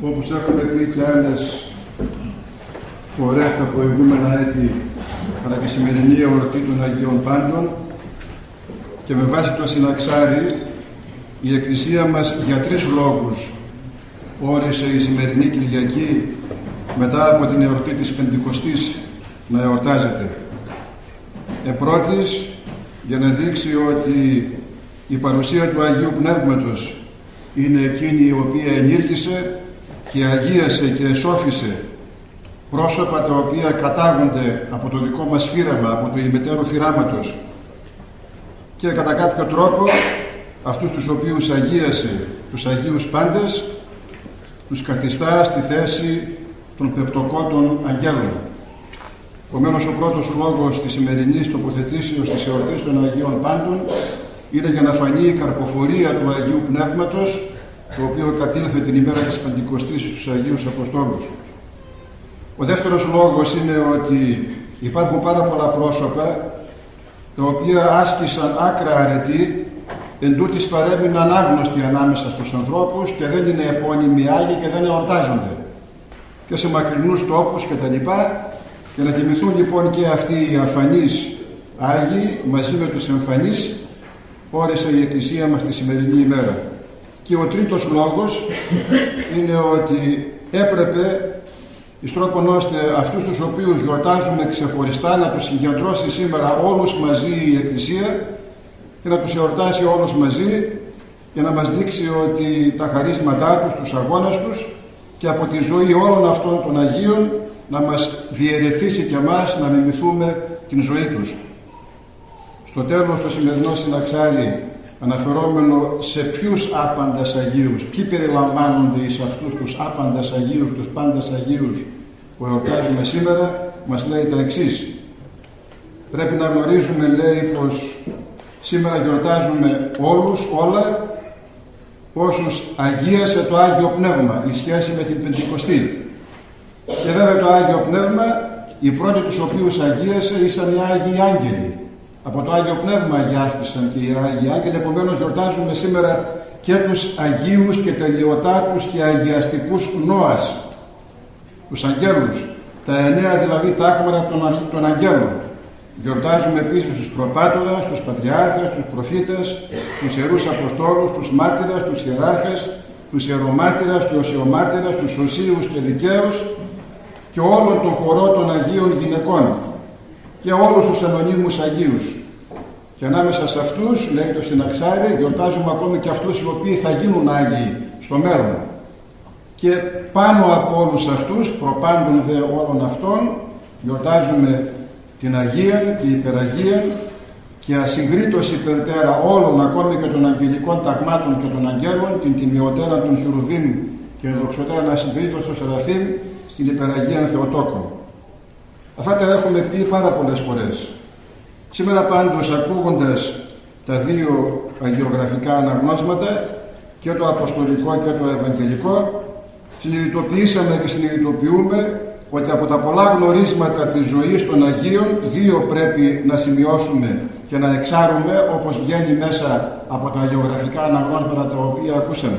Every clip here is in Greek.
όπως έχουμε πει και άλλες φορές τα προηγούμενα έτη, αλλά και σημερινή εορτή των Αγίων Πάντων, και με βάση το συναξάρι, η Εκκλησία μας για τρεις λόγους όρισε η σημερινή Κυριακή μετά από την εορτή της Πεντηκοστής να εορτάζεται. Πρώτης, για να δείξει ότι η παρουσία του Αγίου Πνεύματος είναι εκείνη η οποία ενήργησε και αγίασε και εσώφησε πρόσωπα τα οποία κατάγονται από το δικό μας φύραμα, από το ημετέρου φυράματος, και κατά κάποιο τρόπο αυτούς τους οποίους αγίασε, τους Αγίους Πάντες, τους καθιστά στη θέση των πεπτοκότων αγγέλων. Επομένως, ο πρώτος λόγος της σημερινής τοποθετήσεως της εορτής των Αγίων Πάντων είναι για να φανεί η καρποφορία του Αγίου Πνεύματος, το οποίο κατήλθε την ημέρα της Πεντηκοστής στους Αγίους Αποστόλους. Ο δεύτερος λόγος είναι ότι υπάρχουν πάρα πολλά πρόσωπα τα οποία άσκησαν άκρα αρετή, εν τούτοις παρέμειναν άγνωστοι ανάμεσα στους ανθρώπους και δεν είναι επώνυμοι Άγιοι και δεν εορτάζονται και σε μακρινούς τόπους κτλ. Για να τιμηθούν λοιπόν και αυτοί οι αφανείς Άγιοι μαζί με τους εμφανείς, όρισε η Εκκλησία μας τη σημερινή ημέρα. Και ο τρίτος λόγος είναι ότι έπρεπε εις τρόπον ώστε αυτούς τους οποίους γιορτάζουμε ξεχωριστά να τους συγκεντρώσει σήμερα όλους μαζί η Εκκλησία και να τους εορτάσει όλους μαζί, για να μας δείξει ότι τα χαρίσματά τους, τους αγώνες τους και από τη ζωή όλων αυτών των Αγίων να μας διαιρεθήσει και εμάς να μιμηθούμε την ζωή τους. Στο τέλος το σημερινό συναξάρι, αναφερόμενο σε ποιους άπαντες Αγίους, ποιοι περιλαμβάνονται εις αυτούς τους άπαντες Αγίους, τους πάντες Αγίους που εορτάζουμε σήμερα, μας λέει τα εξής. Πρέπει να γνωρίζουμε, λέει, πως σήμερα γιορτάζουμε όλους, όλα, όσους αγίασε το Άγιο Πνεύμα, η σχέση με την Πεντηκοστή. Και βέβαια το Άγιο Πνεύμα, οι πρώτοι τους οποίους αγίασε ήσαν οι Άγιοι Άγγελοι. Από το Άγιο Πνεύμα αγιάστησαν και οι Άγιοι Άγγελοι, επομένως γιορτάζουμε σήμερα και τους Αγίους και τελειωτάτους και αγιαστικούς Νόας, τους αγγέλους, τα 9 δηλαδή τάγματα των αγγέλων. Γιορτάζουμε επίσης τους προπάτορας, τους πατριάρχες, τους προφήτες, τους ιερούς Αποστόλους, τους μάρτυρες, τους ιεράρχες, τους ιερομάρτυρες και οσιομάρτυρες, τους οσίους και δικαίους και όλων των χωρών των Αγίων γυναικών και όλους τους ανωνύμους Αγίους. Και ανάμεσα σε αυτούς, λέει το συναξάρι, γιορτάζουμε ακόμη και αυτούς οι οποίοι θα γίνουν Άγιοι στο μέλλον. Και πάνω από όλους αυτούς, προπάντων δε όλων αυτών, γιορτάζουμε την Αγία και υπεραγία και ασυγκρίτως υπερτέρα όλων, ακόμη και των αγγελικών ταγμάτων και των αγγέλων, την τιμιωτέρα των Χερουβίμ και δοξωτέρα ασυγκρίτως των Σεραφείμ, την υπεραγίαν Θεοτόκο. Αυτά τα έχουμε πει πάρα πολλές φορές. Σήμερα πάντως, ακούγοντας τα δύο αγιογραφικά αναγνώσματα, και το Αποστολικό και το Ευαγγελικό, συνειδητοποιήσαμε και συνειδητοποιούμε ότι από τα πολλά γνωρίσματα της ζωής των Αγίων, δύο πρέπει να σημειώσουμε και να εξάρουμε, όπως βγαίνει μέσα από τα αγιογραφικά αναγνώσματα τα οποία ακούσαμε.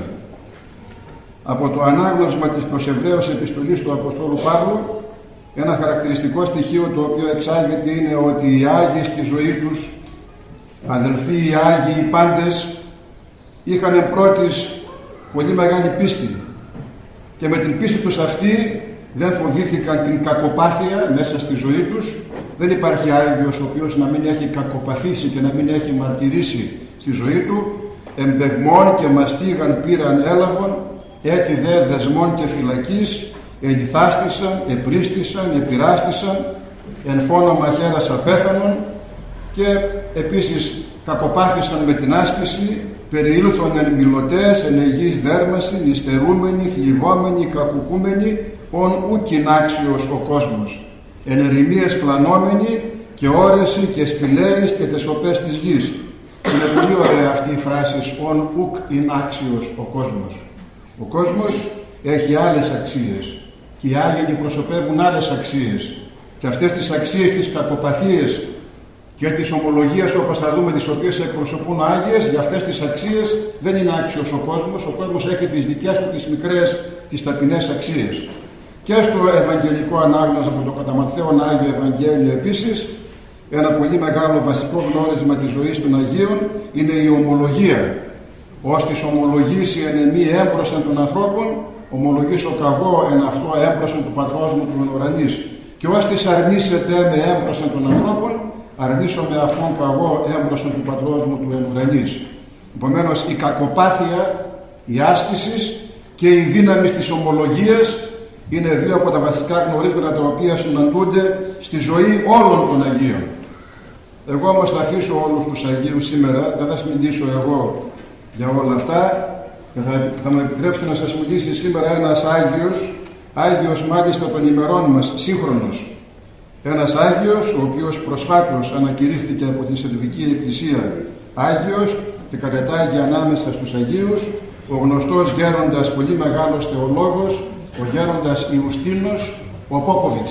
Από το ανάγνωσμα της προς Εβραίους επιστολής του Αποστόλου Παύλου, ένα χαρακτηριστικό στοιχείο το οποίο εξάγεται είναι ότι οι Άγιοι στη ζωή τους, αδελφοί οι Άγιοι, οι πάντες, είχαν πρώτης πολύ μεγάλη πίστη και με την πίστη τους αυτή δεν φοβήθηκαν την κακοπάθεια μέσα στη ζωή τους. Δεν υπάρχει Άγιος ο οποίος να μην έχει κακοπαθήσει και να μην έχει μαρτυρήσει στη ζωή του. Εμπεγμών και μαστίγαν πήραν έλαβον, έτη δε δεσμών και φυλακής, ελιθάστησαν, επρίστησαν, επειράστησαν, εν φόνο μαχαίρας απέθανον, και επίσης κακοπάθησαν με την άσκηση, περιήλθον εν μιλωτές, εν αιγείς δέρμαση, υστερούμενοι, θλιβόμενοι, κακουκούμενοι, ον ουκιν άξιος ο κόσμος, εν ερημίες πλανόμενοι και όρεση και σπηλαίης και τεσοπές της γης. Είναι πολύ ωραία αυτή η φράση, ον ουκ ειν άξιος ο κόσμος. Ο κόσμος έχει άλλες αξίες και οι Άγιοι προσωπεύουν άλλες αξίες, και αυτές τις αξίες, τις κακοπαθίες και τις ομολογίες, όπως θα δούμε, τις οποίες εκπροσωπούν Άγιες. Για αυτές τις αξίες δεν είναι άξιος ο κόσμος. Ο κόσμος έχει τις δικές του τις μικρές, τις ταπεινές αξίες. Και στο Ευαγγελικό Ανάγνωσμα από το κατά Ματθαίον Άγιο Ευαγγέλιο επίσης, ένα πολύ μεγάλο βασικό γνώρισμα της ζωής των Αγίων είναι η ομολογία. Ως της ομολογήσει εν εμή έμπροσθεν των ανθρώπων, ομολογήσω καγώ εν αυτό έμπροσθεν του πατρός μου του εν ουρανής. Και ως της αρνήσετε με έμπροσθεν των ανθρώπων, αρνήσω με αυτόν καγώ έμπροσθεν του πατρός μου του εν ουρανής. Επομένως, η κακοπάθεια, η άσκηση και η δύναμη της ομολογίας είναι δύο από τα βασικά γνωρίσματα τα οποία συναντούνται στη ζωή όλων των Αγίων. Εγώ όμως θα αφήσω όλους τους Αγίους σήμερα, δεν θα σας μιλήσω εγώ για όλα αυτά και θα μου επιτρέψετε να σας μιλήσει σήμερα ένας Άγιος μάλιστα των ημερών μας, σύγχρονος. Ένας Άγιος, ο οποίος προσφάτως ανακηρύχθηκε από την Σερβική Εκκλησία Άγιος και κατετάγει ανάμεσα στους Αγίους, ο γνωστός γέροντας, πολύ μεγάλος θεολόγος, ο γέροντας Ιουστίνος ο Πόποβιτς,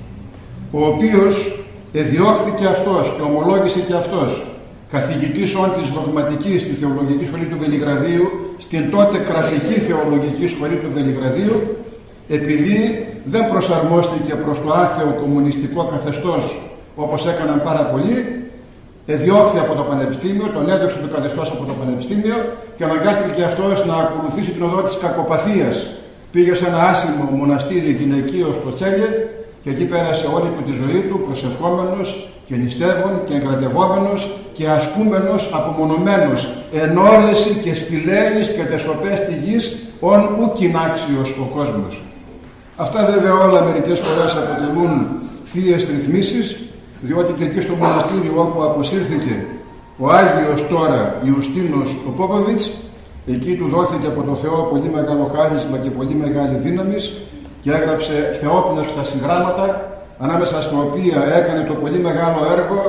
ο οποίος εδιώχθηκε αυτός και ομολόγησε και αυτός καθηγητής όν της δογματικής στη Θεολογική Σχολή του Βελιγραδίου, στην τότε κρατική Θεολογική Σχολή του Βελιγραδίου, επειδή δεν προσαρμόστηκε προς το άθεο κομμουνιστικό καθεστώς όπως έκαναν πάρα πολλοί, εδιώχθη από το Πανεπιστήμιο, τον έδιωξε το καθεστώς από το Πανεπιστήμιο και αναγκάστηκε και αυτός να ακολουθήσει την οδό της κακοπαθίας. Πήγε σε ένα άσημο μοναστήρι γυναικείο στο Τσέλιε και εκεί πέρασε όλη του τη ζωή του προσευχόμενος και νηστεύων και εγκρατευόμενος και ασκούμενος, απομονωμένος, εν όρεση και σπηλαίης και τεσοπές τη γης, ον ουκιν άξιος ο κόσμος. Αυτά βέβαια όλα μερικές φορές αποτελούν θείες ρυθμίσεις, διότι και εκεί στο μοναστήριο όπου αποσύρθηκε ο Άγιος τώρα Ιουστίνος ο Πόποβιτς, εκεί του δόθηκε από το Θεό πολύ μεγάλο χάρισμα και πολύ μεγάλη δύναμη και έγραψε θεόπνευστα συγγράμματα, ανάμεσα στα οποία έκανε το πολύ μεγάλο έργο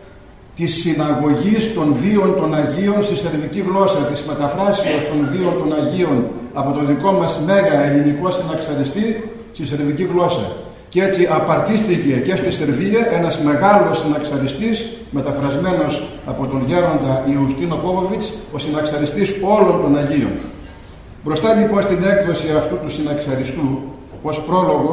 της συναγωγής των βίων των Αγίων στη σερβική γλώσσα, της μεταφράσεως των βίων των Αγίων από το δικό μας μέγα ελληνικό συναξαριστή στη σερβική γλώσσα. Και έτσι απαρτίστηκε και στη Σερβία ένας μεγάλος συναξαριστής, μεταφρασμένος από τον γέροντα Ιουστίνο Πόποβιτς, ο συναξαριστής όλων των Αγίων. Μπροστά λοιπόν στην έκδοση αυτού του συναξαριστού, ως πρόλογο,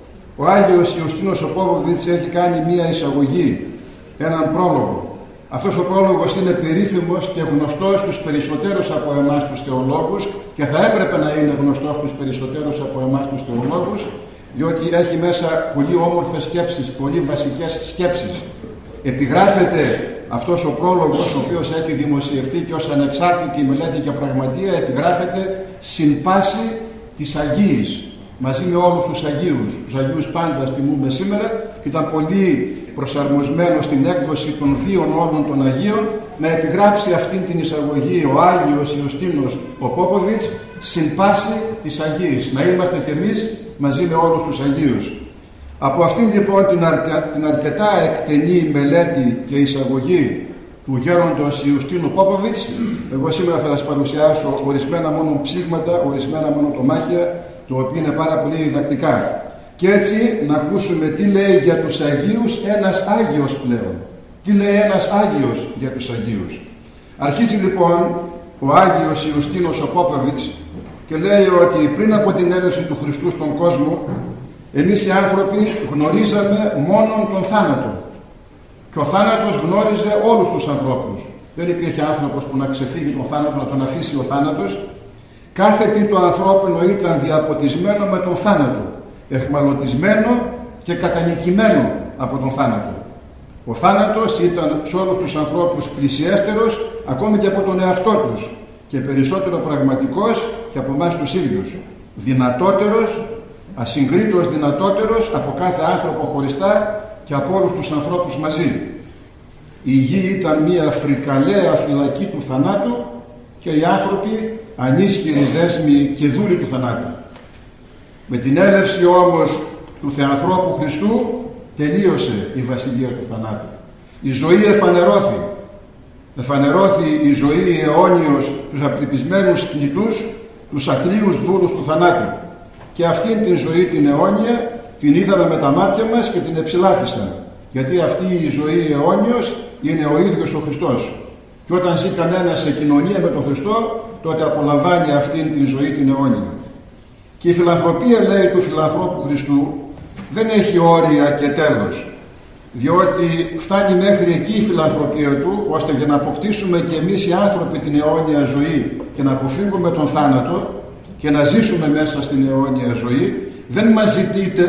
ο Άγιος Ιουστίνος ο Πόποβιτς έχει κάνει μία εισαγωγή, έναν πρόλογο. Αυτός ο πρόλογος είναι περίφημος και γνωστός στους περισσότερους από εμάς τους θεολόγους και θα έπρεπε να είναι γνωστός στους περισσότερους από εμάς τους θεολόγους, διότι έχει μέσα πολύ όμορφες σκέψεις, πολύ βασικές σκέψεις. Επιγράφεται αυτός ο πρόλογος, ο οποίος έχει δημοσιευθεί και ως ανεξάρτητη μελέτη και πραγματεία, επιγράφεται συν πάση της Αγίης, μαζί με όλους τους Αγίους πάντα τιμούμε σήμερα, και ήταν πολύ προσαρμοσμένο στην έκδοση των βίων όλων των Αγίων να επιγράψει αυτήν την εισαγωγή ο Άγιος Ιουστίνος ο Πόποβιτς συν πάση της Αγίης, να είμαστε κι εμείς μαζί με όλους τους Αγίους. Από αυτήν λοιπόν την αρκετά εκτενή μελέτη και εισαγωγή του γέροντος Ιουστίνου Πόποβιτς, εγώ σήμερα θα σας παρουσιάσω ορισμένα μόνο ψήγματα, ορισμένα μόνο τομάχια, το οποίο είναι πάρα πολύ διδακτικά. Και έτσι να ακούσουμε τι λέει για τους Αγίους ένας Άγιος πλέον. Τι λέει ένας Άγιος για τους Αγίους. Αρχίζει λοιπόν ο Άγιος Ιουστίνος ο Πόποβιτς και λέει ότι πριν από την έλευση του Χριστού στον κόσμο, εμείς οι άνθρωποι γνωρίζαμε μόνον τον θάνατο. Και ο θάνατος γνώριζε όλους τους ανθρώπους. Δεν υπήρχε άνθρωπος που να ξεφύγει τον θάνατο, να τον αφήσει ο θάνατος. Κάθε τι το ανθρώπινο ήταν διαποτισμένο με τον θάνατο, εχμαλωτισμένο και κατανικημένο από τον θάνατο. Ο θάνατος ήταν σε όλους τους ανθρώπους πλησιέστερος, ακόμη και από τον εαυτό τους, και περισσότερο πραγματικός και από εμάς τους ίδιους. Δυνατότερος, ασυγκρίτως δυνατότερος από κάθε άνθρωπο χωριστά και από όλους τους ανθρώπους μαζί. Η γη ήταν μια φρικαλαία φυλακή του θανάτου και οι άνθρωποι ανίσχυροι δέσμοι και δούλοι του θανάτου. Με την έλευση όμως του Θεανθρώπου Χριστού τελείωσε η βασιλεία του θανάτου. Η ζωή εφανερώθη. Εφανερώθη η ζωή αιώνιος τους απληπισμένους θνητούς, τους αθλίους δούλους του θανάτου. Και αυτήν την ζωή την αιώνια την είδαμε με τα μάτια μας και την εψηλάφισαμε. Γιατί αυτή η ζωή αιώνιος είναι ο ίδιος ο Χριστός. Και όταν ζει κανένας σε κοινωνία με τον Χριστό, τότε απολαμβάνει αυτήν την ζωή την αιώνια. Και η φιλανθρωπία, λέει, του φιλανθρώπου Χριστού δεν έχει όρια και τέλος. Διότι φτάνει μέχρι εκεί η φιλανθρωπία του, ώστε για να αποκτήσουμε και εμείς οι άνθρωποι την αιώνια ζωή και να αποφύγουμε τον θάνατο και να ζήσουμε μέσα στην αιώνια ζωή, δεν μας ζητείται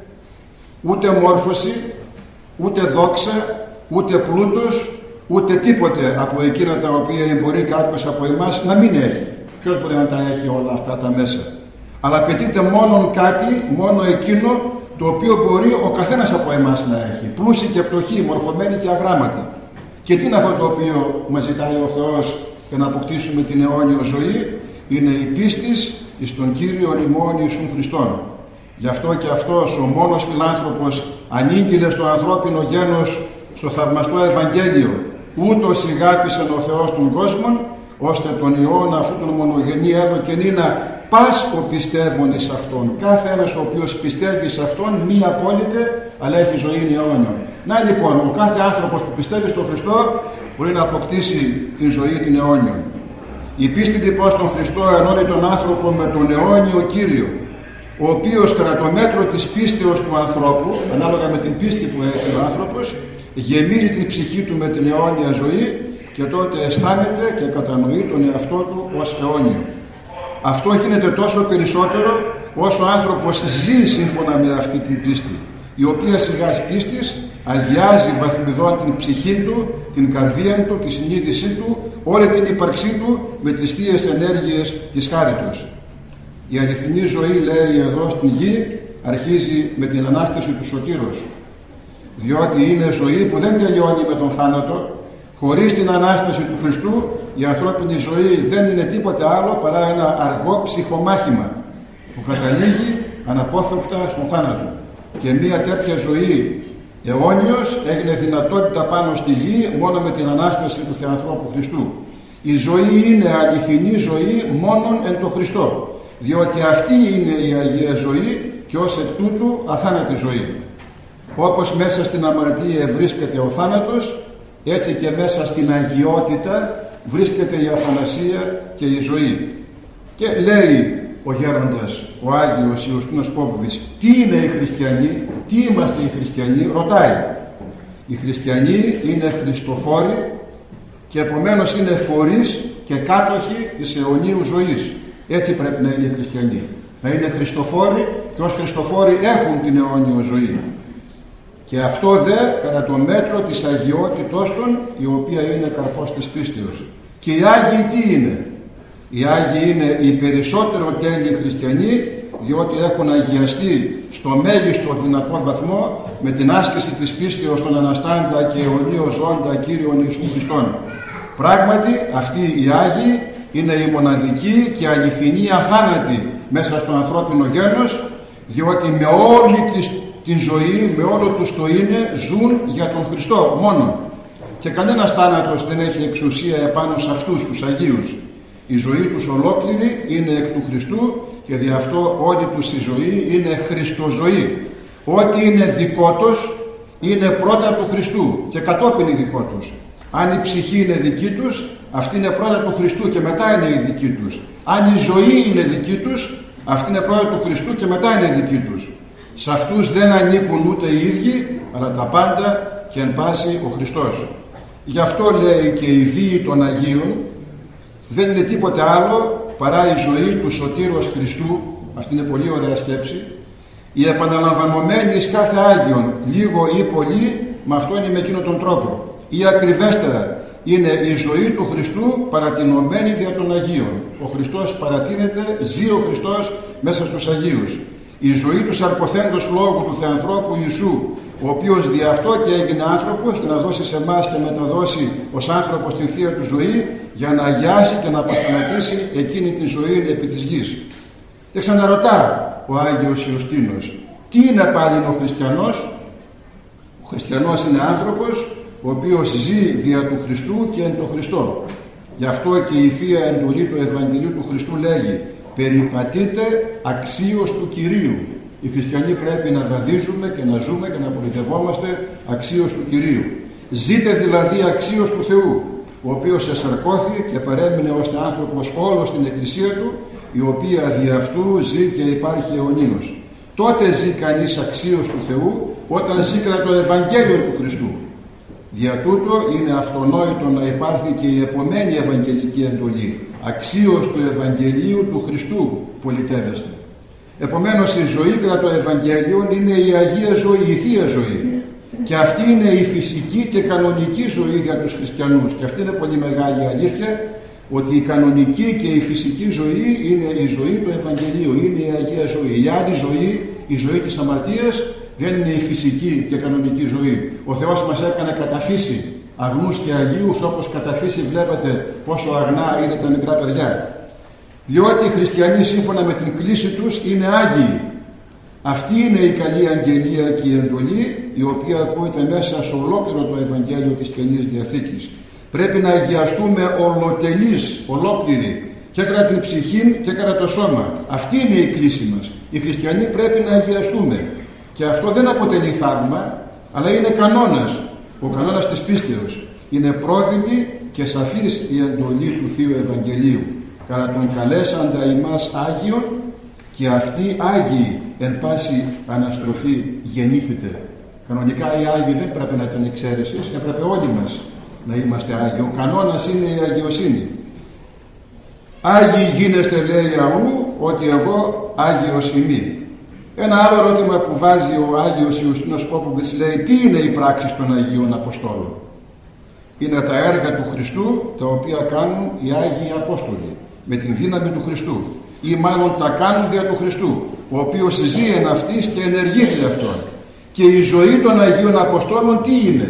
ούτε μόρφωση, ούτε δόξα, ούτε πλούτος, ούτε τίποτε από εκείνα τα οποία μπορεί κάποιος από εμάς να μην έχει. Ποιος μπορεί να τα έχει όλα αυτά τα μέσα? Αλλά απαιτείται μόνο κάτι, μόνο εκείνο το οποίο μπορεί ο καθένας από εμάς να έχει. Πλούσιοι και πτωχοί, μορφωμένοι και αγράμματοι. Και τι είναι αυτό το οποίο μας ζητάει ο Θεός για να αποκτήσουμε την αιώνια ζωή? Είναι η πίστης εις τον Κύριον ημών Ιησούν Χριστόν. Γι' αυτό και αυτός ο μόνος φιλάνθρωπος ανήγγειλε στο ανθρώπινο γένος, στο θαυμαστό Ευαγγέλιο, ούτως ηγάπησεν ο Θεός των κόσμων, ώστε τον Υιόν αυτού τον μονογενή έδωκεν να πας ο πιστεύων εις Αυτόν. Κάθε ένας ο οποίος πιστεύει σε Αυτόν, μη απόλυτε, αλλά έχει ζωή αιώνια. Να λοιπόν, ο κάθε άνθρωπος που πιστεύει στον Χριστό μπορεί να αποκτήσει την ζωή την αιώνια. Η πίστη λοιπόν στον Χριστό ενώνει τον άνθρωπο με τον αιώνιο Κύριο, ο οποίος κατά το μέτρο της πίστεως του ανθρώπου, ανάλογα με την πίστη που έχει ο άνθρωπος, γεμίζει την ψυχή του με την αιώνια ζωή και τότε αισθάνεται και κατανοεί τον εαυτό του ως αιώνιο. Αυτό γίνεται τόσο περισσότερο όσο ο άνθρωπος ζει σύμφωνα με αυτή την πίστη, η οποία σιγάς πίστης αγιάζει βαθμιδών την ψυχή του, την καρδία του, τη συνείδησή του, όλη την ύπαρξή του με τις θείες ενέργειες της χάριτος. Η αληθινή ζωή, λέει εδώ στην γη, αρχίζει με την Ανάσταση του Σωτήρος, διότι είναι ζωή που δεν τελειώνει με τον θάνατο. Χωρίς την Ανάσταση του Χριστού η ανθρώπινη ζωή δεν είναι τίποτε άλλο παρά ένα αργό ψυχομάχημα που καταλήγει αναπόφευκτα στον θάνατο. Και μια τέτοια ζωή αιώνιος έγινε δυνατότητα πάνω στη γη μόνο με την Ανάσταση του Θεανθρώπου Χριστού. Η ζωή είναι αληθινή ζωή μόνον εν το Χριστό, διότι αυτή είναι η Αγία ζωή και ως εκ τούτου αθάνατη ζωή. Όπως μέσα στην αμαρτία βρίσκεται ο θάνατος, έτσι και μέσα στην αγιότητα βρίσκεται η αθανασία και η ζωή. Και λέει ο γέροντας, ο Άγιος Ιωστίνος Πόποβιτς, τι είναι οι χριστιανοί, τι είμαστε οι χριστιανοί? Ρωτάει. Οι χριστιανοί είναι χριστοφόροι και επομένως είναι φορείς και κάτοχοι της αιωνίου ζωής. Έτσι πρέπει να είναι οι χριστιανοί. Να είναι χριστοφόροι και ως χριστοφόροι έχουν την αιώνιο ζωή. Και αυτό δε κατά το μέτρο της αγιότητός των, η οποία είναι καρπός της πίστεως. Και οι Άγιοι τι είναι? Οι Άγιοι είναι οι περισσότερο τέλειοι χριστιανοί, διότι έχουν αγιαστεί στο μέγιστο δυνατό βαθμό με την άσκηση της πίστεως των αναστάντα και αιωνίω ζώντα Κύριον Ιησούν Χριστόν. Πράγματι αυτοί οι Άγιοι είναι οι μοναδικοί και αληθινοί αθάνατοι μέσα στο ανθρώπινο γένος, διότι με όλη την ζωή, με όλο τους το είναι, ζουν για τον Χριστό μόνο. Και κανένας θάνατος δεν έχει εξουσία επάνω σε αυτούς τους Αγίους. Η ζωή τους ολόκληρη είναι εκ του Χριστού και δι' αυτό όλη τους η ζωή είναι Χριστοζωή. Ό,τι είναι δικό τους είναι πρώτα του Χριστού και κατόπιν η δικό τους. Αν η ψυχή είναι δική τους, αυτή είναι πρώτα του Χριστού και μετά είναι η δική τους. Αν η ζωή είναι δική τους, αυτή είναι πρώτα του Χριστού και μετά είναι δική τους. Σε αυτούς δεν ανήκουν ούτε οι ίδιοι, αλλά τα πάντα και εν πάση ο Χριστός. Γι' αυτό λέει και η βίη των Αγίων δεν είναι τίποτε άλλο παρά η ζωή του Σωτήρος Χριστού. Αυτή είναι πολύ ωραία σκέψη. Η επαναλαμβανωμένη εις κάθε Άγιον, λίγο ή πολύ, με αυτό είναι με εκείνον τον τρόπο. Ή ακριβέστερα, είναι η ζωή του Χριστού παρατηνωμένη δια των Αγίων. Ο Χριστός παρατείνεται, ζει ο Χριστός μέσα στους Αγίους. Η ζωή του σαρποθέντος λόγου του Θεανθρώπου Ιησού, ο οποίος δι' αυτό και έγινε άνθρωπος και να δώσει σε εμάς και μεταδώσει ως άνθρωπος την θεία του ζωή, για να αγιάσει και να αποθανατήσει εκείνη τη ζωή επί της γης. Και ξαναρωτά ο Άγιος Ιωστίνος, τι είναι πάλι ο χριστιανός? Ο χριστιανός είναι άνθρωπος ο οποίος ζει δια του Χριστού και εν το Χριστό. Γι' αυτό και η Θεία Εντολή του Ευαγγελίου του Χριστού λέγει, περιπατείτε αξίως του Κυρίου. Οι χριστιανοί πρέπει να βαδίζουμε και να ζούμε και να πολιτευόμαστε αξίως του Κυρίου. Ζείτε δηλαδή αξίως του Θεού, ο οποίος εσαρκώθη και παρέμεινε ως άνθρωπος όλος στην Εκκλησία του, η οποία δι' αυτού ζει και υπάρχει αιωνίως. Τότε ζει κανείς αξίως του Θεού όταν ζει κατά το Ευαγγέλιο του Χριστού. Δια τούτο είναι αυτονόητο να υπάρχει και η επομένη Ευαγγελική εντολή. Αξίως του Ευαγγελίου του Χριστού πολιτεύεστε. Επομένως η ζωή κατά το Ευαγγέλιο είναι η Αγία ζωή, η Θεία ζωή. Και αυτή είναι η φυσική και κανονική ζωή για τους χριστιανούς. Και αυτή είναι πολύ μεγάλη αλήθεια, ότι η κανονική και η φυσική ζωή είναι η ζωή του Ευαγγελίου, είναι η Αγία ζωή. Η άλλη ζωή, η ζωή της αμαρτίας, δεν είναι η φυσική και κανονική ζωή. Ο Θεός μας έκανε κατά φύση αγνούς και αγίους, όπως κατά φύση βλέπετε πόσο αγνά είναι τα μικρά παιδιά. Διότι οι χριστιανοί σύμφωνα με την κλίση τους είναι άγιοι. Αυτή είναι η καλή αγγελία και η εντολή, η οποία ακούγεται μέσα σε ολόκληρο το Ευαγγέλιο της Καινής Διαθήκης. Πρέπει να αγιαστούμε ολοτελείς, ολόκληροι, και κατά την ψυχή και κατά το σώμα. Αυτή είναι η κλίση μας. Οι χριστιανοί πρέπει να αγιαστούμε. Και αυτό δεν αποτελεί θαύμα, αλλά είναι κανόνας. Ο κανόνας της πίστεως. Είναι πρόδειλη και σαφής η εντολή του Θείου Ευαγγελίου. Κατά τον καλέσαντα ημάς Άγιον, και αυτοί Άγιοι εν πάση αναστροφή γεννήθητε. Κανονικά οι Άγιοι δεν πρέπει να ήταν εξαίρεσης, έπρεπε όλοι μας να είμαστε Άγιοι. Ο κανόνας είναι η αγιοσύνη. Άγιοι γίνεστε, λέει αού, ότι εγώ Άγιος ημί. Ένα άλλο ερώτημα που βάζει ο Άγιος Ιουστίνος Πόποβιτς λέει: τι είναι οι πράξεις των Αγίων Αποστόλων? Είναι τα έργα του Χριστού, τα οποία κάνουν οι Άγιοι Απόστολοι με την δύναμη του Χριστού, ή μάλλον τα κάνουν δια του Χριστού, ο οποίος ζει εν αυτής και ενεργεί δια αυτόν. Και η ζωή των Αγίων Αποστόλων τι είναι?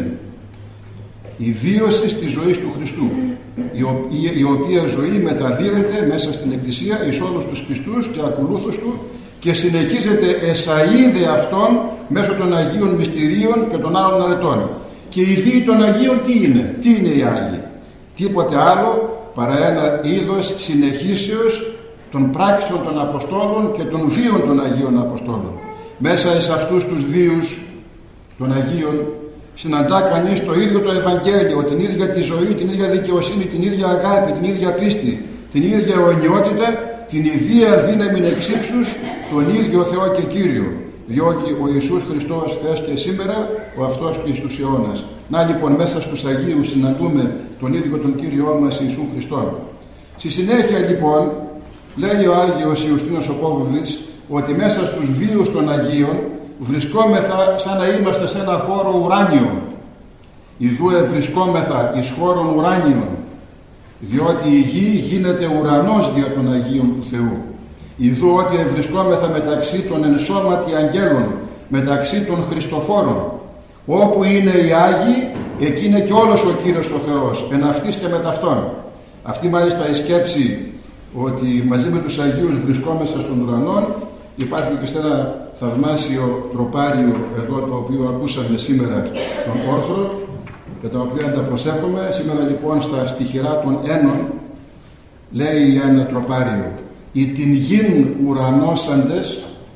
Η βίωση της ζωής του Χριστού, η οποία ζωή μεταδίδεται μέσα στην Εκκλησία εις όλους τους πιστούς και ακολούθους του και συνεχίζεται εσαΐδε αυτόν μέσω των Αγίων Μυστηρίων και των άλλων αρετών. Και η βίη των Αγίων τι είναι? Τι είναι οι Άγιοι? Τίποτε άλλο παρά ένα είδος συνεχίσεως των πράξεων των Αποστόλων και των βίων των Αγίων Αποστόλων. Μέσα εις αυτούς τους βίους των Αγίων συναντά κανείς το ίδιο το Ευαγγέλιο, την ίδια τη ζωή, την ίδια δικαιοσύνη, την ίδια αγάπη, την ίδια πίστη, την ίδια αιωνιότητα, την ιδία δύναμη εξύψους, τον ίδιο Θεό και Κύριο. Διότι ο Ιησούς Χριστός χθες και σήμερα, ο αυτός και εις τους αιώνας. Να λοιπόν μέσα στους Αγίους συναντούμε τον ίδιο τον Κύριό μας Ιησού Χριστόν. Στη συνέχεια λοιπόν λέει ο Άγιος Ιουστίνος ο Πόποβιτς ότι μέσα στους βίους των Αγίων βρισκόμεθα σαν να είμαστε σε ένα χώρο ουράνιο. Ιδού ευρισκόμεθα εις χώρων ουράνιων, διότι η γη γίνεται ουρανός δια των Αγίων του Θεού. Ιδού ότι ευρισκόμεθα μεταξύ των ενσώματι αγγέλων, μεταξύ των Χριστοφόρων. Όπου είναι οι Άγιοι, εκεί είναι και όλος ο Κύριος ο Θεός, εν αυτής και με ταυτόν. Αυτή μάλιστα η σκέψη ότι μαζί με τους Αγίους βρισκόμαστε στον ουρανό υπάρχει και σε ένα θαυμάσιο τροπάριο εδώ το οποίο ακούσαμε σήμερα τον όρθρο και τα οποία τα προσέχουμε. Σήμερα λοιπόν στα στιχηρά των ένων λέει ένα τροπάριο: «Οι την γην ουρανώσαντες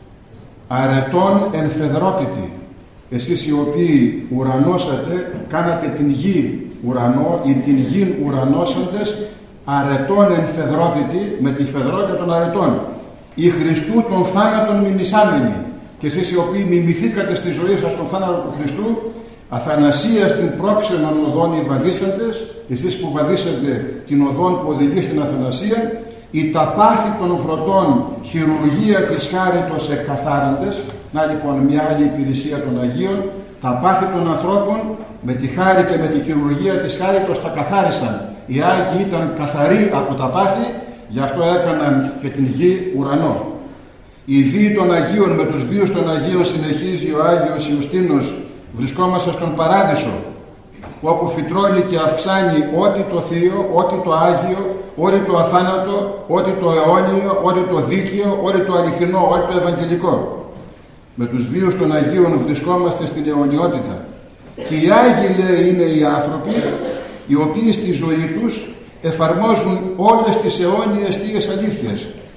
αρετών ενφεδρότητη». Εσείς οι οποίοι ουρανώσατε, κάνατε την γη ουρανό, ή την γην ουρανώσαντες αρετών ενφεδρότητη, με τη φεδρότητα των αρετών. «Η Χριστού των θάνατων μιμισάμενοι». Και εσείς οι οποίοι μιμηθήκατε στη ζωή σας τον θάνατο του Χριστού, αθανασία στην πρόξενον οδόν οι βαδίσαντες, εσείς που βαδίσατε την οδόν που οδηγεί στην αθανασία, η τα πάθη των βρωτών χειρουργία της χάριτος εκαθάραντες. Να λοιπόν μια άλλη υπηρεσία των Αγίων, τα πάθη των ανθρώπων με τη χάρη και με τη χειρουργία της χάριτος τα καθάρισαν. Οι Άγιοι ήταν καθαροί από τα πάθη, γι' αυτό έκαναν και την γη ουρανό. Οι βίοι των Αγίων με τους βίους των Αγίων, συνεχίζει ο Άγιος Ιουστίνος, βρισκόμαστε στον Παράδεισο, όπου φυτρώνει και αυξάνει ό,τι το Θείο, ό,τι το Άγιο, ό,τι το αθάνατο, ό,τι το αιώνιο, ό,τι το δίκαιο, ό,τι το αληθινό, ό,τι το ευαγγελικό. Με τους βίους των Αγίων βρισκόμαστε στην αιωνιότητα. Και οι Άγιοι, λέει, είναι οι άνθρωποι οι οποίοι στη ζωή τους εφαρμόζουν όλες τις αιώνιες θείες αλήθειες.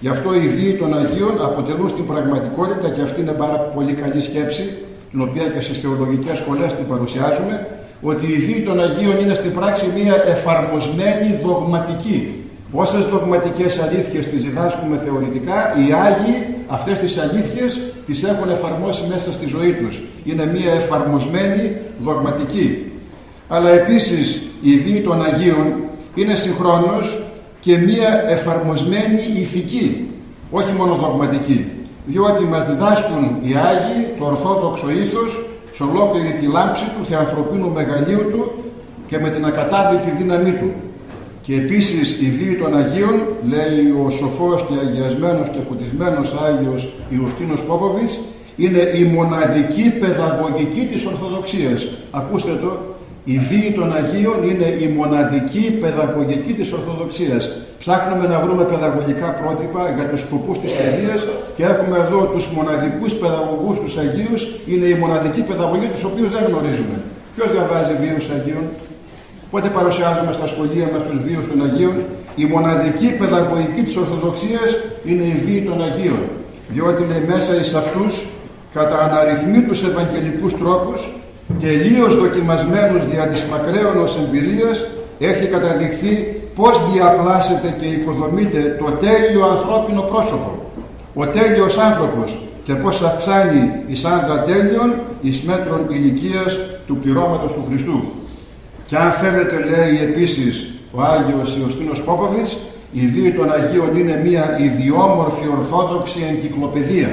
Γι' αυτό οι βίοι των Αγίων αποτελούν στην πραγματικότητα, και αυτή είναι πάρα πολύ καλή σκέψη, την οποία και στις θεολογικές σχολές την παρουσιάζουμε, ότι οι βίοι των Αγίων είναι στην πράξη μια εφαρμοσμένη δογματική. Όσες δογματικές αλήθειες τις διδάσκουμε θεωρητικά, οι Άγιοι αυτές τις αλήθειες τις έχουν εφαρμόσει μέσα στη ζωή τους. Είναι μια εφαρμοσμένη δογματική. Αλλά επίσης οι βίοι των Αγίων είναι συγχρόνως και μια εφαρμοσμένη ηθική, όχι μόνο δογματική. Διότι μας διδάσκουν οι Άγιοι το ορθόδοξο ήθος σε ολόκληρη τη λάμψη του θεανθρωπίνου μεγαλείου του και με την ακατάβλητη δύναμή του. Και επίσης οι βίοι των Αγίων, λέει ο σοφός και αγιασμένος και φωτισμένος Άγιος Ιουστίνος Πόποβιτς, είναι η μοναδική παιδαγωγική της Ορθοδοξίας. Ακούστε το, οι βίοι των Αγίων είναι η μοναδική παιδαγωγική της Ορθοδοξίας. Ψάχνουμε να βρούμε παιδαγωγικά πρότυπα για τους σκοπούς της παιδείας και έχουμε εδώ τους μοναδικούς παιδαγωγούς, τους Αγίους, είναι η μοναδική παιδαγωγή τους οποίους δεν γνωρίζουμε. Ποιος διαβάζει βίους Αγίων? Πότε παρουσιάζουμε στα σχολεία μας τους βίους των Αγίων? Η μοναδική παιδαγωγική της Ορθοδοξίας είναι η βίοι των Αγίων. Διότι λέει μέσα εις αυτούς, κατά αναριθμήτους ευαγγελικούς τρόπους, τελείως δοκιμασμένους δια της μακραίωνος εμπειρίας, έχει καταδειχθεί πώς διαπλάσσεται και υποδομείται το τέλειο ανθρώπινο πρόσωπο, ο τέλειος άνθρωπος, και πώς αυξάνει η άνδρα τέλειων εις μέτρων ηλικίας του πληρώματος του Χριστού. Και αν θέλετε, λέει επίσης ο Άγιος Ιουστίνος Πόποβιτς, η βίοι των Αγίων είναι μια ιδιόμορφη ορθόδοξη ενκυκλοπαιδεία.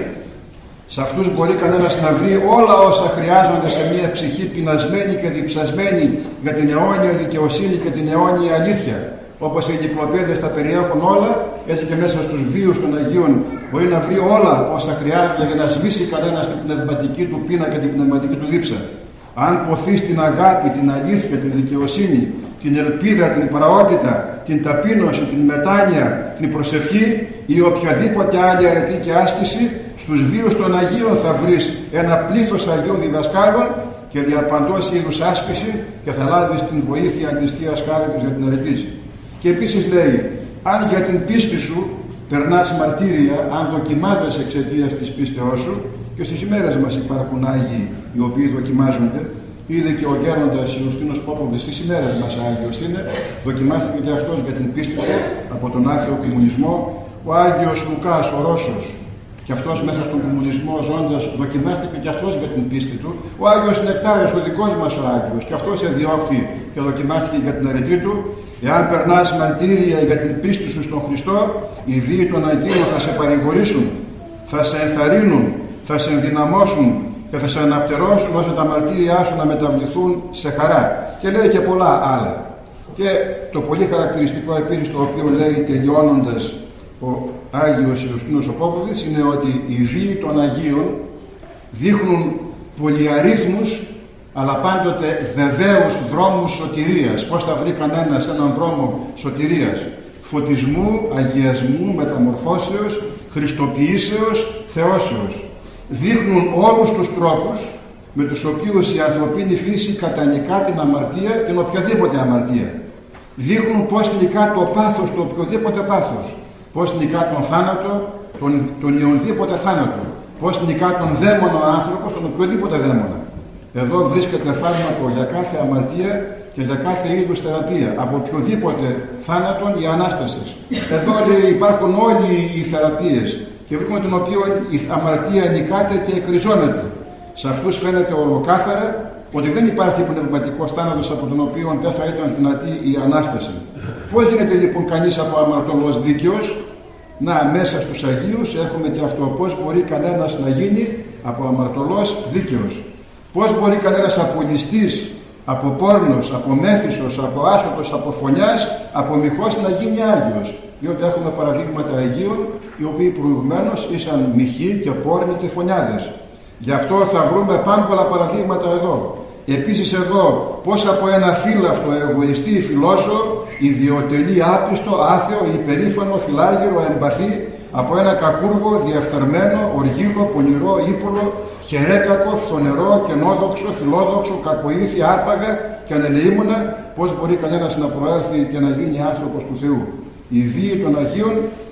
Σε αυτούς μπορεί κανένας να βρει όλα όσα χρειάζονται σε μια ψυχή πεινασμένη και διψασμένη για την αιώνια δικαιοσύνη και την αιώνια αλήθεια. Όπως οι ενκυκλοπαίδειες τα περιέχουν όλα, έτσι και μέσα στους βίους των Αγίων μπορεί να βρει όλα όσα χρειάζονται για να σβήσει κανένας την πνευματική του πείνα και την πνευματική του δίψα. Αν ποθείς την αγάπη, την αλήθεια, την δικαιοσύνη, την ελπίδα, την πραότητα, την ταπείνωση, την μετάνοια, την προσευχή ή οποιαδήποτε άλλη αρετή και άσκηση, στους βίους των Αγίων θα βρεις ένα πλήθος Αγίων διδασκάλων και διαπαντός είδους άσκηση και θα λάβεις την βοήθεια της Θείας Χάριτος για την αρετή. Και επίσης λέει, αν για την πίστη σου περνάς μαρτύρια, αν δοκιμάζεσαι εξαιτίας της πίστεώς σου, και στις ημέρες μας υπάρχουν Άγιοι οι οποίοι δοκιμάζονται. Είδε και ο γέροντας Ιουστίνος Πόποβιτς, στις ημέρες μας Άγιος είναι, δοκιμάστηκε και αυτός για την πίστη του από τον άθεο κομμουνισμό. Ο Άγιος Λουκάς, ο Ρώσος, και αυτός μέσα στον κομμουνισμό ζώντας δοκιμάστηκε και αυτός για την πίστη του. Ο Άγιος Νεκτάριος, ο δικός μας ο Άγιος, και αυτός εδιώχθη και δοκιμάστηκε για την αρετή του. Εάν περνάς μαρτύρια για την πίστη σου στον Χριστό, οι βίοι των Αγίων θα σε παρηγορήσουν, θα σε ενθαρρύνουν, θα σε ενδυναμώσουν και θα σε αναπτερώσουν ώστε τα μαρτύρια σου να μεταβληθούν σε χαρά. Και λέει και πολλά άλλα. Και το πολύ χαρακτηριστικό επίσης, το οποίο λέει τελειώνοντας ο Άγιος Ιουστίνος ο Πόποβιτς, είναι ότι οι βίοι των Αγίων δείχνουν πολυαρίθμους αλλά πάντοτε βεβαίους δρόμους σωτηρίας. Πώς θα βρει κανένας έναν δρόμο σωτηρίας? Φωτισμού, αγιασμού, μεταμορφώσεως, χριστοποιήσεως, θεώσεως. Δείχνουν όλους τους τρόπους με τους οποίους η ανθρωπίνη φύση κατανικά την αμαρτία, την οποιαδήποτε αμαρτία. Δείχνουν πώς νικά το πάθος του οποιοδήποτε πάθος, πώς νικά τον θάνατο, τον ιονδήποτε θάνατο, πώς νικά τον δαίμονο άνθρωπο, τον οποιοδήποτε δαίμονα. Εδώ βρίσκεται φάρμακο για κάθε αμαρτία και για κάθε είδους θεραπεία, από οποιοδήποτε θάνατον ή ανάστασης. Εδώ λέει υπάρχουν όλοι οι θεραπείες και βρίσκουμε τον οποίο η αμαρτία νικάται και εκριζώνεται. Σε αυτούς φαίνεται ολοκάθαρα ότι δεν υπάρχει πνευματικός θάνατος από τον οποίο δεν θα ήταν δυνατή η Ανάσταση. Πώς γίνεται λοιπόν κανείς από αμαρτωλός δίκαιος? Να, μέσα στους Αγίους έχουμε και αυτό. Πώς μπορεί κανένας να γίνει από αμαρτωλός δίκαιος? Πώς μπορεί κανένας από ληστής, από πόρνος, από μέθησος, από άσωτος, από φωνιάς, από μοιχός να γίνει Άγιος? Διότι έχουμε παραδείγματα Αγίων οι οποίοι προηγουμένως ήσαν μοιχοί και πόρνοι και φωνιάδες. Γι' αυτό θα βρούμε πάμπολα παραδείγματα εδώ. Επίσης εδώ πώς από ένα φύλαυτο εγωιστή φιλόσο, ιδιωτελή άπιστο, άθεο, υπερήφανο, φιλάργυρο, εμπαθή, από ένα κακούργο, διαφθαρμένο, οργύλο, πονηρό, ύπολο, χερέκακο, φθονερό, κενόδοξο, φιλόδοξο, κακοήθη, άρπαγα και ανελεήμονα, πώς μπορεί κανένας να προέλθει και να γίνει άνθρωπος του Θεού? Οι βίοι των Αγίων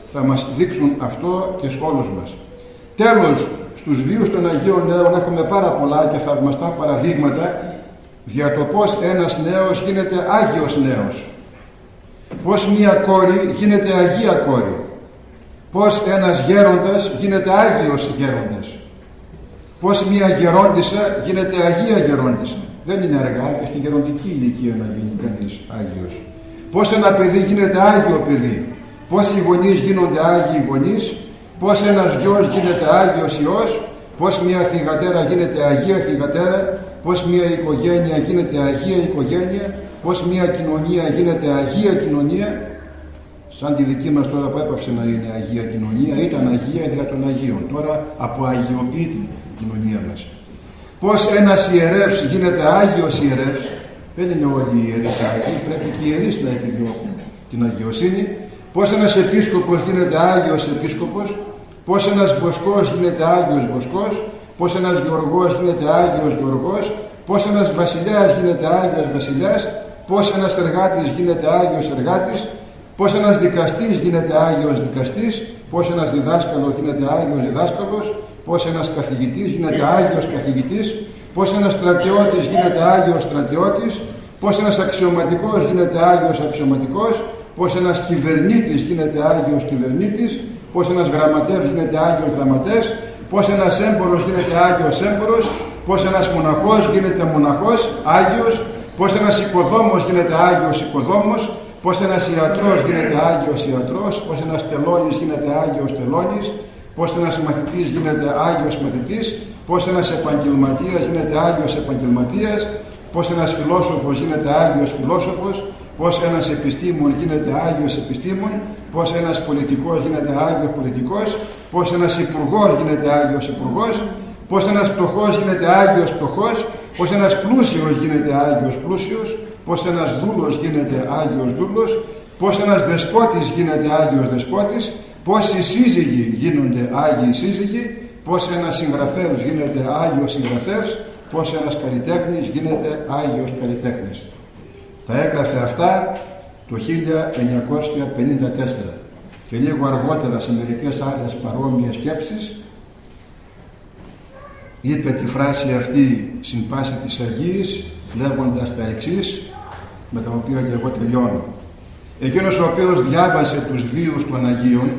θα μας δείξουν αυτό και σε όλους μας. Τέλος, στους βίους των Αγίων Νέων έχουμε πάρα πολλά και θαυμαστά παραδείγματα για το πώς ένας νέος γίνεται Άγιος νέος. Πώς μία κόρη γίνεται Αγία κόρη. Πώς ένας γέροντας γίνεται Άγιος γέροντας. Πώς μία γερόντισσα γίνεται Αγία γερόντισσα. Δεν είναι αργά και στη γεροντική ηλικία να γίνει κανείς Άγιος. Πώς ένα παιδί γίνεται Άγιο παιδί. Πώς οι γονείς γίνονται Άγιοι γονείς. Πώς ένας γιος γίνεται Άγιος Υιός. Πώς μία θυγατέρα γίνεται Αγία θυγατέρα. Πώς μία οικογένεια γίνεται Αγία οικογένεια. Πώς μία κοινωνία γίνεται Αγία κοινωνία. Σαν τη δική μας τώρα που έπαυσε να είναι Αγία κοινωνία, ήταν Αγία δια των Αγίων. Τώρα αποαγιοποιείται η κοινωνία μας. Πώς ένας ιερεύς γίνεται Άγιος ιερεύς. Δεν είναι όλοι οι ιερείς Άγιοι, πρέπει και οι ιερείς να επιδιώκουν την αγιοσύνη. Πώς ένας επίσκοπος γίνεται Άγιος επίσκοπος. Πώς ένας βοσκός γίνεται Άγιος βοσκός. Πώς ένας γεωργός γίνεται Άγιος γεωργός. Πώς ένας βασιλιάς γίνεται Άγιος βασιλιάς. Πώς ένας εργάτης γίνεται Άγιος εργάτης. Πώς ένας δικαστής γίνεται Άγιος δικαστής. Πώς ένας διδάσκαλος γίνεται Άγιος διδάσκαλος. Πώς ένας καθηγητής γίνεται Άγιος καθηγητής. Πώς ένας στρατιώτης γίνεται Άγιος στρατιώτης. Πώς ένας αξιωματικός γίνεται Άγιος αξιωματικός. Πώς ένας κυβερνήτης γίνεται Άγιος κυβερνήτης. Πώς ένας γραμματεύς γίνεται Άγιος γραμματεύς. Πώς ένας έμπορος γίνεται Άγιος έμπορος. Πώς ένας μοναχός γίνεται μοναχός Άγιος. Πώς ένας οικοδόμος γίνεται Άγιος οικοδόμος. Πώς ένας ιατρός γίνεται Άγιος ιατρός. Πώς ένας τελώνης γίνεται Άγιος τελώνης. Πώς ένας μαθητής γίνεται Άγιος μαθητής. Πώς ένας επαγγελματίας γίνεται Άγιος επαγγελματίας. Πώς ένας φιλόσοφος γίνεται Άγιος φιλόσοφος. Πώς ένας επιστήμον γίνεται Άγιος επιστήμον. Πώς ένας πολιτικός γίνεται Άγιος πολιτικός. Πώς ένας υπουργός γίνεται Άγιος υπουργός. Πώς ένας πτωχός γίνεται Άγιος πτωχός. Πώς ένας πλούσιος γίνεται Άγιος πλούσιος. Πώς ένας δούλος γίνεται Άγιος δούλος. Πώς ένας δεσπότης γίνεται Άγιος δεσπότης. Πώς οι σύζυγοι γίνονται Άγιοι σύζυγοι. Πώς ένας συγγραφέας γίνεται Άγιος συγγραφέας. Πώς ένας καλλιτέχνης γίνεται Άγιος καλλιτέχνης. Τα έγραφε αυτά το 1954 και λίγο αργότερα σε μερικές άλλες παρόμοιες σκέψεις είπε τη φράση αυτή «Συν πάση της Αγίης», λέγοντας τα εξής, με τα οποία και εγώ τελειώνω. Εκείνος ο οποίος διάβασε τους βίους των Αγίων,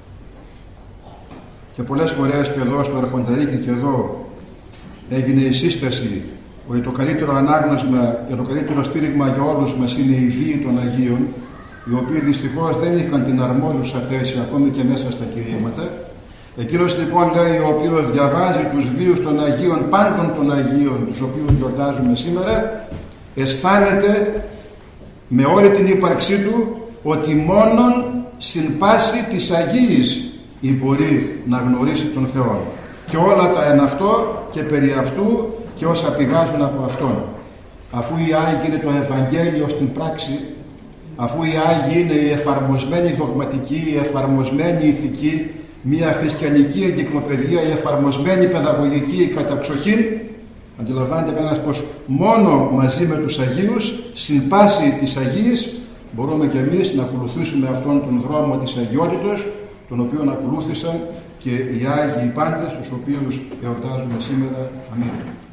και πολλές φορές και εδώ στο Αρχονταρίκη και εδώ έγινε η σύσταση ότι το καλύτερο ανάγνωσμα και το καλύτερο στήριγμα για όλους μας είναι οι βίοι των Αγίων, οι οποίοι δυστυχώς δεν είχαν την αρμόζουσα θέση ακόμη και μέσα στα κηρύγματα. Εκείνος λοιπόν λέει, ο οποίος διαβάζει τους βίους των Αγίων, πάντων των Αγίων, τους οποίους γιορτάζουμε σήμερα, αισθάνεται με όλη την ύπαρξή του ότι μόνον συν πάση της Αγίης μπορεί να γνωρίσει τον Θεό. Και όλα τα εν αυτό και περί αυτού και όσα πηγάζουν από Αυτόν. Αφού οι Άγιοι είναι το Ευαγγέλιο στην πράξη, αφού οι Άγιοι είναι η εφαρμοσμένη δογματική, η εφαρμοσμένη ηθική, μια χριστιανική εγκυκλοπαιδεία, η εφαρμοσμένη παιδαγωγική καταξοχήν, αντιλαμβάνεται κανένας πως μόνο μαζί με τους Αγίους, συν πάση της Αγίης, μπορούμε και εμείς να ακολουθήσουμε αυτόν τον δρόμο της αγιότητος, τον οποίο ακολούθησαν και οι Άγιοι πάντες, τους οποίους εορτάζουμε σήμερα. Αμήν.